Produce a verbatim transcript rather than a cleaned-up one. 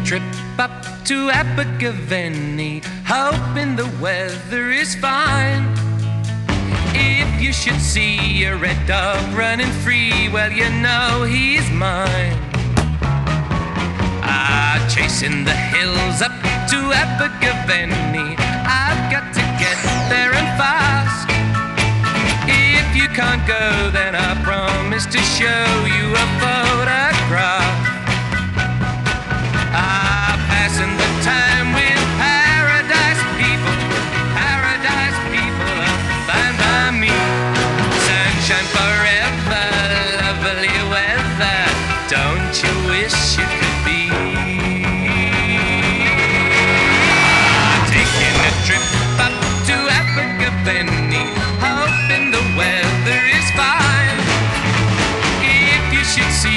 trip up to Abergavenny, hoping the weather is fine. If you should see a red dog running free, well, you know he's mine. Ah, chasing the hills up to Abergavenny, I've got to get there and fast. If you can't go, then I promise to show you a photograph. Ah, passing the time with paradise people, paradise people are fine by me. Sunshine forever, lovely weather, don't you wish you could be? Ah, taking a trip up to Abergavenny, hoping the weather is fine. If you should see